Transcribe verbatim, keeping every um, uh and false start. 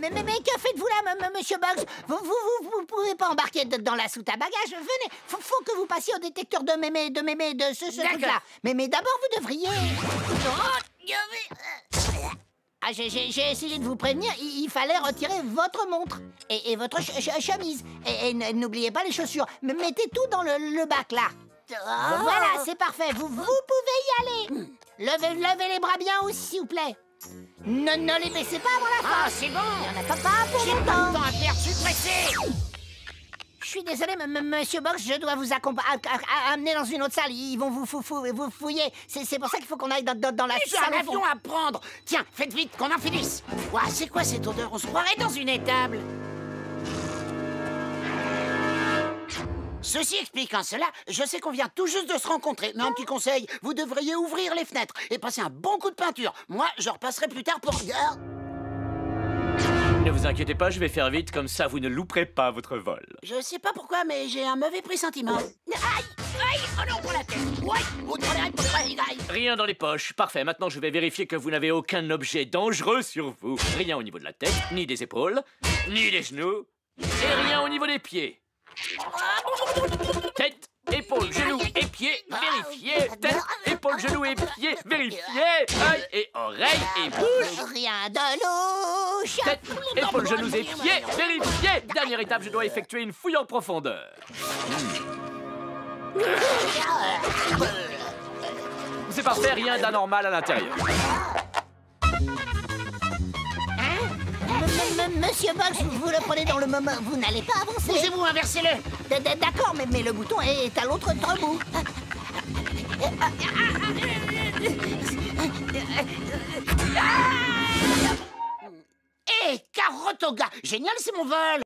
Mais, mais, mais que faites-vous là, m- monsieur Bugs? Vous, vous, vous, vous pouvez pas embarquer de- dans la soute à bagages. Venez, faut, faut que vous passiez au détecteur de mémé, de mémé, de ce, ce D'accord. truc-là. Mais, mais d'abord, vous devriez... Ah, j'ai- j'ai j'ai essayé de vous prévenir, il, il fallait retirer votre montre et, et votre ch- ch- chemise. Et, et n- n'oubliez pas les chaussures. M- Mettez tout dans le, le bac, là. Voilà, c'est parfait. Vous, vous pouvez y aller. Levez, levez les bras bien aussi, s'il vous plaît. Ne, ne les baissez pas avant la fin. Ah, c'est bon. Il n'y en a pas, pas pour J'ai pas longtemps. le temps à perdre, je suis pressé. Je suis désolé, m- m- monsieur Box, je dois vous accompa- a- a- a- amener dans une autre salle. Ils vont vous, fou- fou- vous fouiller. C'est c'est pour ça qu'il faut qu'on aille dans, dans, dans la J'ai salle un au fond. avion à prendre. Tiens, faites vite, qu'on en finisse. Ouah, c'est quoi cette odeur? On se croirait dans une étable. Ceci expliquant cela, je sais qu'on vient tout juste de se rencontrer, mais un petit conseil, vous devriez ouvrir les fenêtres et passer un bon coup de peinture. Moi, je repasserai plus tard pour... Ne vous inquiétez pas, je vais faire vite, comme ça vous ne louperez pas votre vol. Je sais pas pourquoi, mais j'ai un mauvais pressentiment. Aïe! Aïe! Oh non, pour la tête! Ouais! Oh, pour la- pour la- aïe. Rien dans les poches, parfait. Maintenant je vais vérifier que vous n'avez aucun objet dangereux sur vous. Rien au niveau de la tête, ni des épaules, ni des genoux, et rien au niveau des pieds. Tête, épaules, genoux et pieds, vérifiez. Tête, épaules, genoux et pieds, vérifiez. Œil et oreilles et bouche. Rien de louche. Tête, épaules, genoux et pieds, vérifiez. Dernière étape, je dois effectuer une fouille en profondeur. C'est parfait, rien d'anormal à l'intérieur. M- m- Monsieur Bugs, vous, vous le prenez dans le moment. Vous n'allez pas avancer. Bougez-vous, inversez-le! D- d- D'accord, mais, mais le bouton est, est à l'autre bout. Hé, carotte au gars! Génial, c'est mon vol!